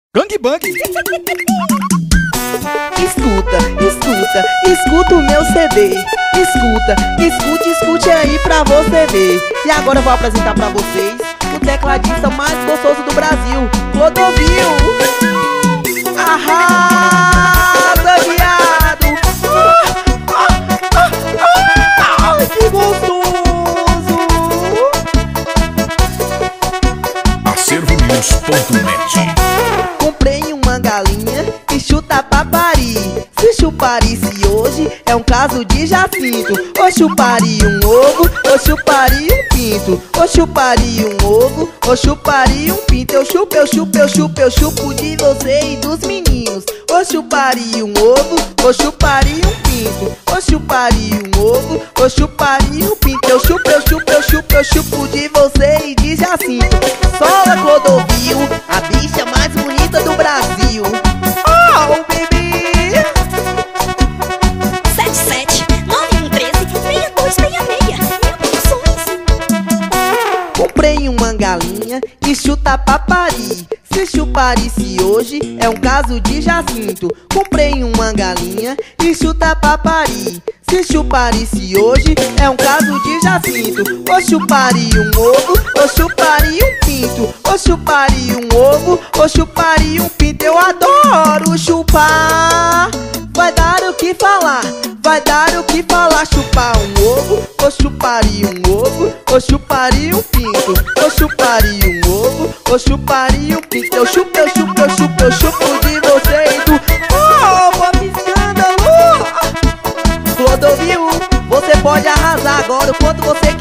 Gangbang. Escuta o meu CD. Escute aí pra você ver. E agora eu vou apresentar pra vocês o tecladista mais gostoso do Brasil, Clodovil. Arrasa, viado! Que gostoso! Acervonews.net. Comprei uma galinha e chuta papari. Se chuparisse hoje é um caso de Jacinto. Ou chuparia um ovo, ou chuparia um pinto. Ou chuparia um ovo, ou chuparia um pinto. Eu chupo de você e dos meninos. Ou chuparia um ovo, ou chuparia um pinto. Ou chuparia um ovo, ou chuparia um pinto. Eu chupo de você e de Jacinto. Sola Clodovil, a bicha mais bonita do Brasil. Oh, baby! 77-9113-6266. Comprei uma galinha e chuta papari. Se chuparisse hoje é um caso de Jacinto. Comprei uma galinha e chuta papari. Se chuparisse hoje é um caso de Jacinto. Ou chuparia um ovo, ou chuparia um pinto. Ou chuparia um ovo, ou chuparia um pinto. Eu adoro chupar. Vai dar o que falar, vai dar o que falar. Chupar um ovo, ou chuparia um ovo, ou chuparia um pinto. Ou chuparia um ovo, ou chuparia um pinto. Eu chupo de você e do pop escândalo. Clodovil, você pode arrasar agora o quanto você